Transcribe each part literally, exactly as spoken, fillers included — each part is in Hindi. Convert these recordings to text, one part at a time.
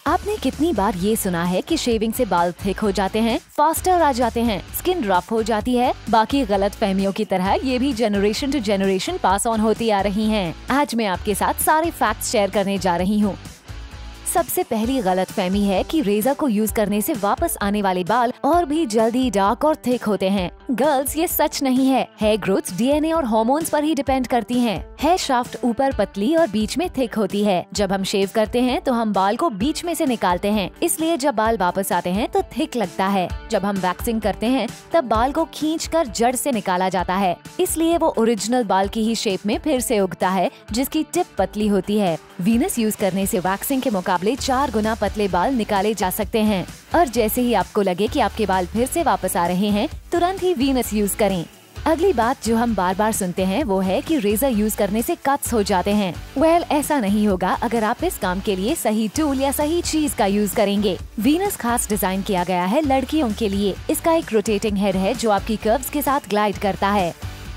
आपने कितनी बार ये सुना है कि शेविंग से बाल थिक हो जाते हैं, फास्टर आ जाते हैं, स्किन रफ हो जाती है। बाकी गलत फहमियों की तरह ये भी generation to generation pass on होती आ रही हैं। आज मैं आपके साथ सारे फैक्ट्स शेयर करने जा रही हूँ। सबसे पहली गलत फहमी है कि रेजर को यूज करने से वापस आने वाले बाल और भी जल्दी डार्क और थिक होते हैं। गर्ल्स, ये सच नहीं है। हेयर ग्रोथ डीएनए और हार्मोन्स पर ही डिपेंड करती हैं। हेयर शाफ्ट ऊपर पतली और बीच में थिक होती है। जब हम शेव करते हैं तो हम बाल को बीच में से निकालते हैं, इसलिए जब बाल वापस आते हैं तो थिक लगता है। जब हम वैक्सिंग करते हैं तब बाल को खींचकर जड़ से निकाला जाता है, इसलिए वो ओरिजिनल बाल की ही शेप में फिर से उगता है, जिसकी टिप पतली होती है। वीनस यूज करने से वैक्सिंग के मुकाबले चार गुना पतले बाल निकाले जा सकते हैं। और जैसे ही आपको लगे कि आपके बाल फिर से वापस आ रहे हैं, तुरंत ही वीनस यूज करें। अगली बात जो हम बार बार सुनते हैं वो है कि रेजर यूज करने से कट्स हो जाते हैं। वेल well, ऐसा नहीं होगा अगर आप इस काम के लिए सही टूल या सही चीज का यूज करेंगे। वीनस खास डिजाइन किया गया है लड़कियों के लिए। इसका एक रोटेटिंग हेड है जो आपकी कर्व्स के साथ ग्लाइड करता है।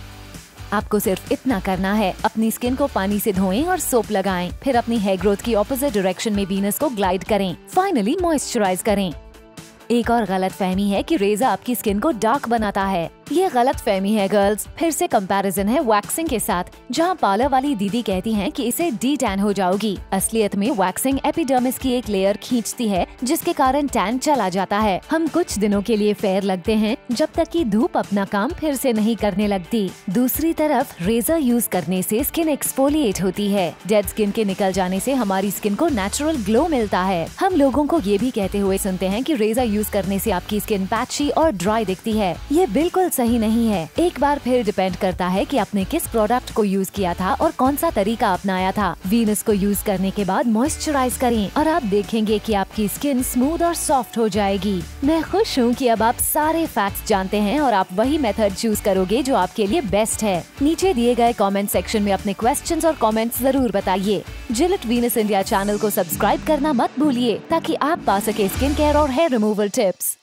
आपको सिर्फ इतना करना है, अपनी स्किन को पानी से धोएं और सोप लगाएं, फिर अपनी हेयर ग्रोथ की ऑपोजिट डायरेक्शन में वीनस को ग्लाइड करें, फाइनली मॉइस्चराइज करें। एक और गलत फहमी है कि रेजर आपकी स्किन को डार्क बनाता है। ये गलत फहमी है गर्ल्स। फिर से कंपैरिजन है वैक्सिंग के साथ, जहाँ पार्लर वाली दीदी कहती हैं कि इसे डी टैन हो जाओगी। असलियत में वैक्सिंग एपिडर्मिस की एक लेयर खींचती है, जिसके कारण टैन चला जाता है। हम कुछ दिनों के लिए फेयर लगते हैं, जब तक कि धूप अपना काम फिर से नहीं करने लगती। दूसरी तरफ रेजर यूज करने से स्किन एक्सफोलिएट होती है। डेड स्किन के निकल जाने से हमारी स्किन को नेचुरल ग्लो मिलता है। हम लोगों को ये भी कहते हुए सुनते हैं कि रेजर यूज करने से आपकी स्किन पैची और ड्राई दिखती है। ये बिल्कुल सही नहीं है। एक बार फिर डिपेंड करता है कि आपने किस प्रोडक्ट को यूज किया था और कौन सा तरीका अपनाया था। वीनस को यूज करने के बाद मॉइस्चराइज करें और आप देखेंगे कि आपकी स्किन स्मूथ और सॉफ्ट हो जाएगी। मैं खुश हूँ कि अब आप सारे फैक्ट्स जानते हैं और आप वही मेथड चूज करोगे जो आपके लिए बेस्ट है। नीचे दिए गए कमेंट सेक्शन में अपने क्वेश्चंस और कमेंट्स जरूर बताइए। जिलेट वीनस इंडिया चैनल को सब्सक्राइब करना मत भूलिए, ताकि आप पा सके स्किन केयर और हेयर रिमूवल टिप्स।